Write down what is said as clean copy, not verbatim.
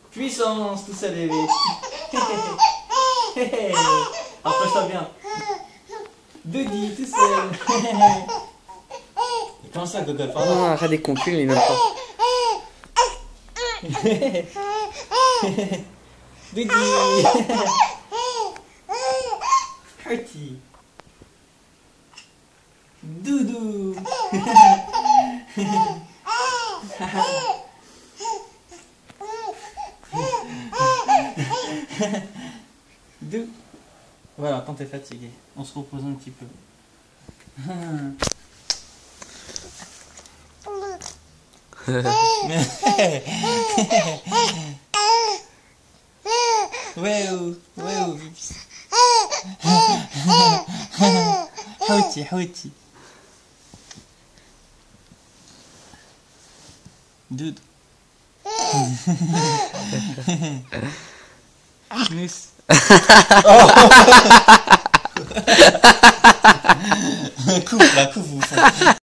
Puissance, tout seul bébé. Approche-toi bien. Doudi, tout seul. Comment ça, Gogol, pardon? Non, arrête des concus, il n'aime pas. Doudi. Petit. Doudou. Dou. Voilà, quand t'es fatigué, on se repose un petit peu. Ouais, Vips. Houti. Doudou. Nous. Coupe, vous.